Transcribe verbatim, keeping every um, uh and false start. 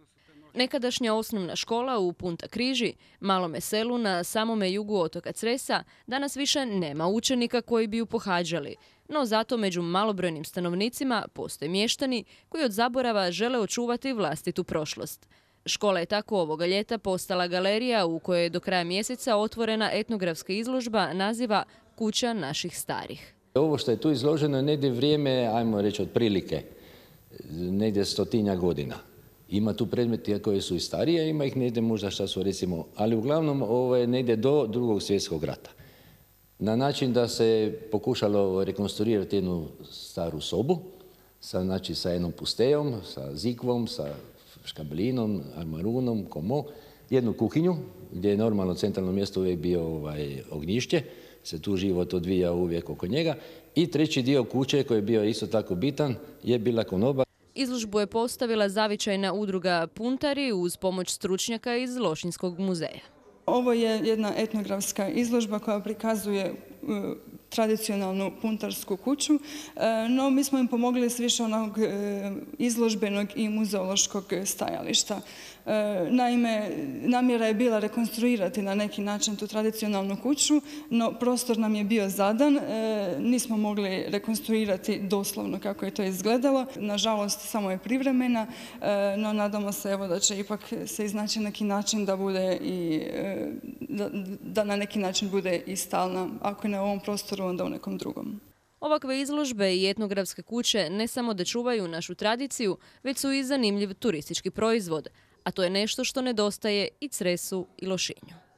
Nekadašnja osnovna škola u Punta Križi, malome selu na samome jugu otoka Cresa, danas više nema učenika koji bi ju pohađali. No zato među malobrojnim stanovnicima postoje mještani koji od zaborava žele očuvati vlastitu prošlost. Škola je tako ovoga ljeta postala galerija u kojoj je do kraja mjeseca otvorena etnografska izložba naziva Kuća naših starih. Ovo što je tu izloženo je negdje vrijeme, ajmo reći otprilike, negdje stotinja godina. Ima tu predmeti koji su i starije, ima ih negdje možda šta su recimo, ali uglavnom ovo je negdje do drugog svjetskog rata. Na način da se pokušalo rekonstruirati jednu staru sobu, sa, znači sa jednom pustejom, sa zikvom, sa škabelinom, armarunom, komo, jednu kuhinju, gdje je normalno centralno mjesto uvijek bio ovaj, ognjišće, se tu život odvija uvijek oko njega. I treći dio kuće koji je bio isto tako bitan je bila konoba. Izložbu je postavila zavičajna udruga Puntari uz pomoć stručnjaka iz Lošinjskog muzeja. Ovo je jedna etnografska izložba koja prikazuje tradicionalnu puntarsku kuću, no mi smo im pomogli s više onog izložbenog i muzeološkog stajališta. Naime, namjera je bila rekonstruirati na neki način tu tradicionalnu kuću, no prostor nam je bio zadan, nismo mogli rekonstruirati doslovno kako je to izgledalo. Nažalost, samo je privremena, no nadamo se evo da će ipak se iznaći neki način da bude i da, da na neki način bude i stalna, ako ne u ovom prostoru, onda u nekom drugom. Ovakve izložbe i etnografske kuće ne samo da čuvaju našu tradiciju, već su i zanimljiv turistički proizvod, a to je nešto što nedostaje i Cresu i Lošinju.